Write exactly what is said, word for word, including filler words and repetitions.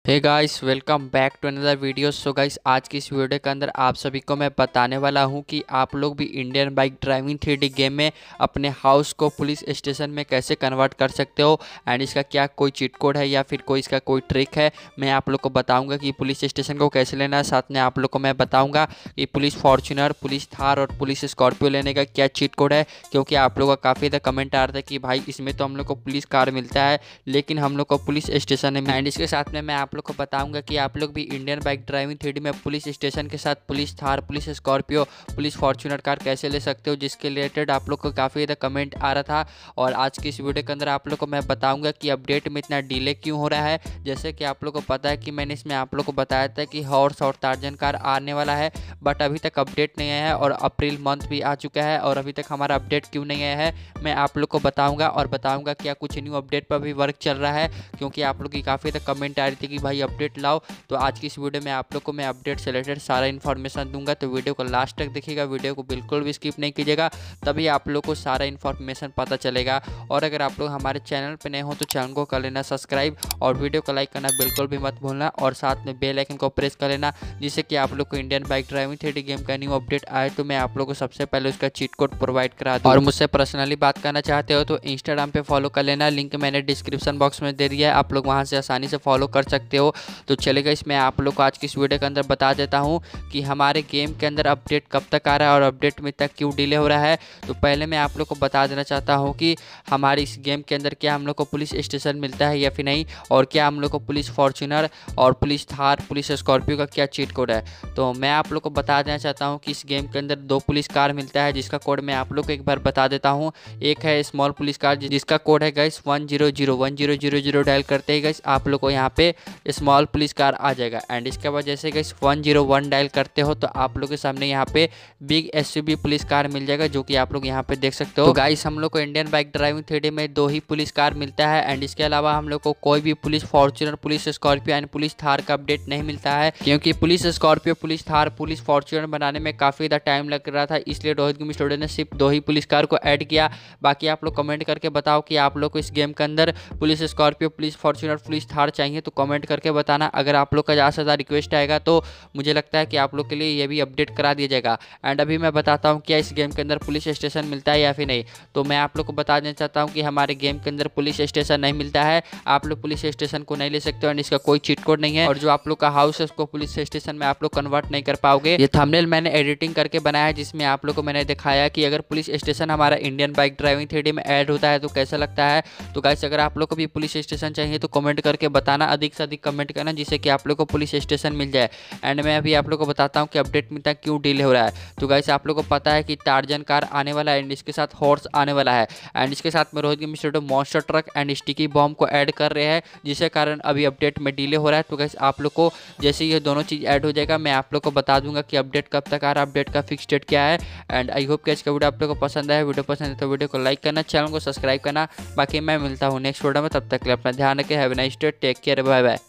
Hey guys, welcome back to another video. So guys, आज की इस वीडियो के अंदर आप सभी को मैं बताने वाला हूं कि आप लोग भी Indian bike driving three D game में अपने हाउस को पुलिस स्टेशन में कैसे कन्वर्ट कर सकते हो एंड इसका क्या कोई चीट कोड है या फिर कोई इसका कोई ट्रिक है। मैं आप लोग को बताऊंगा कि पुलिस स्टेशन को कैसे लेना है। साथ में आप लोग को मैं बताऊँगा कि पुलिस फॉर्च्यूनर, पुलिस थार और पुलिस स्कॉर्पियो लेने का क्या चीट कोड है, क्योंकि आप लोग का काफ़ी ज़्यादा कमेंट आ रहा था कि भाई इसमें तो हम लोग को पुलिस कार मिलता है लेकिन हम लोग को पुलिस स्टेशन में। एंड इसके साथ में मैं आप लोग को बताऊंगा कि आप लोग भी Indian bike driving three D में पुलिस स्टेशन के साथ police Thar, police Scorpio, police Fortuner car कैसे ले सकते हो, जिसके रिलेटेड आप लोग को काफ़ी ज़्यादा कमेंट आ रहा था। और आज की इस वीडियो के अंदर आप लोग को मैं बताऊंगा कि अपडेट में इतना डिले क्यों हो रहा है। जैसे कि आप लोग को पता है कि मैंने इसमें आप लोग को बताया था कि हॉर्स और टार्जन कार आने वाला है, बट अभी तक अपडेट नहीं आया है और अप्रैल मंथ भी आ चुका है और अभी तक हमारा अपडेट क्यों नहीं आया है मैं आप लोग को बताऊंगा। और बताऊंगा क्या कुछ न्यू अपडेट पर भी वर्क चल रहा है, क्योंकि आप लोग की काफ़ी तक कमेंट आ रही थी कि भाई अपडेट लाओ। तो आज की इस वीडियो में आप लोग को मैं अपडेट से रिलेटेड सारा इन्फॉर्मेशन दूंगा, तो वीडियो को लास्ट तक देखिएगा, वीडियो को बिल्कुल भी स्किप नहीं कीजिएगा, तभी आप लोग को सारा इन्फॉर्मेशन पता चलेगा। और अगर आप लोग हमारे चैनल पर नए हो तो चैनल को कर लेना सब्सक्राइब और वीडियो को लाइक करना बिल्कुल भी मत भूलना और साथ में बेल आइकन को प्रेस कर लेना, जिससे कि आप लोग को Indian bike driving three D game का न्यू अपडेट आए तो मैं आप लोग को सबसे पहले उसका चीट कोड प्रोवाइड करा दूँ। और मुझसे पर्सनली बात करना चाहते हो तो इंस्टाग्राम पे फॉलो कर लेना, लिंक मैंने डिस्क्रिप्शन बॉक्स में दे दिया है, आप लोग वहां से आसानी से फॉलो कर सकते हो। तो चलेगा, इसमें आप लोग को आज की इस वीडियो के अंदर बता देता हूं कि हमारे गेम के अंदर अपडेट कब तक आ रहा है और अपडेट में तक क्यों डिले हो रहा है। तो पहले मैं आप लोग को बता देना चाहता हूं कि हमारे इस गेम के अंदर क्या हम लोग को पुलिस स्टेशन मिलता है या फिर नहीं, और क्या हम लोग को पुलिस फॉर्च्यूनर और पुलिस थार, पुलिस स्कॉर्पियो का क्या चीट कोड है। तो मैं आप लोग को बता देना चाहता हूँ कि इस गेम के अंदर दो पुलिस कार मिलता है, जिसका कोड मैं आप लोग को एक बार बता देता हूँ। एक है स्मॉल पुलिस कार जिसका कोड है guys one zero zero one zero zero zero dial करते ही गाइस आप लोग को यहाँ पे स्मॉल पुलिस कार आ जाएगा। एंड इसके बाद जैसे guys one zero one dial करते हो तो आप लोग के सामने यहाँ पे बिग एसयूवी पुलिस कार मिल जाएगा, जो कि आप लोग यहाँ पे देख सकते हो। तो गाइस हम लोग को Indian bike driving three D में दो ही पुलिस कार मिलता है एंड इसके अलावा हम लोग को कोई भी police Fortuner, police Scorpio and police Thar का अपडेट नहीं मिलता है, क्योंकि police Scorpio, police Thar, police Fortuner बनाने में काफ़ी ज़्यादा टाइम लग रहा था, इसलिए रोहित गुमी स्टूडियो ने सिर्फ दो ही पुलिस कार को ऐड किया। बाकी आप लोग कमेंट करके बताओ कि आप लोग को इस गेम के अंदर police Scorpio, police Fortuner, police Thar चाहिए तो कमेंट करके बताना। अगर आप लोग का ज़्यादा से ज़्यादा रिक्वेस्ट आएगा तो मुझे लगता है कि आप लोग के लिए ये भी अपडेट करा दिया जाएगा। एंड अभी मैं बताता हूँ क्या इस गेम के अंदर पुलिस स्टेशन मिलता है या फिर नहीं। तो मैं आप लोग को बता देना चाहता हूँ कि हमारे गेम के अंदर पुलिस स्टेशन नहीं मिलता है, आप लोग पुलिस स्टेशन को नहीं ले सकते हो एंड इसका कोई चीट कोड नहीं है। और जो आप लोग का हाउस है उसको पुलिस स्टेशन में आप लोग कन्वर्ट नहीं कर पाओगे। ये थंबनेल मैंने एडिटिंग करके बनाया है, जिसमें आप लोग को मैंने दिखाया कि अगर पुलिस स्टेशन हमारा Indian bike driving three D में ऐड होता है तो कैसा लगता है। तो गाइस अगर आप लोग को भी पुलिस स्टेशन चाहिए तो कमेंट करके बताना, अधिक से अधिक कमेंट करना, जिससे कि आप लोग को पुलिस स्टेशन मिल जाए। एंड मैं अभी आप लोग को बताता हूँ कि अपडेट में तक क्यों डिले हो रहा है। तो गाइस आप लोग को पता है कि टार्जन कार आने वाला है एंड इसके साथ हॉर्स आने वाला है एंड इसके साथ में Rohit gaming studio monster truck and sticky bomb को ऐड कर रहे हैं, जिसके कारण अभी अपडेट में डिले हो रहा है। तो गाइस आप लोग को जैसे ये दोनों चीज़ ऐड हो जाएगा मैं आप लोग को बता दूंगा कि अपडेट कब तक आ रहा है, अपडेट का फिक्स डेट क्या है। एंड आई होप कि इसका वीडियो आप लोग को पसंद आया। वीडियो पसंद है तो वीडियो को लाइक करना, चैनल को सब्सक्राइब करना। बाकी मैं मिलता हूँ नेक्स्ट वीडियो में, तब तक के लिए अपना ध्यान रखें। Have a nice day, take care, bye bye.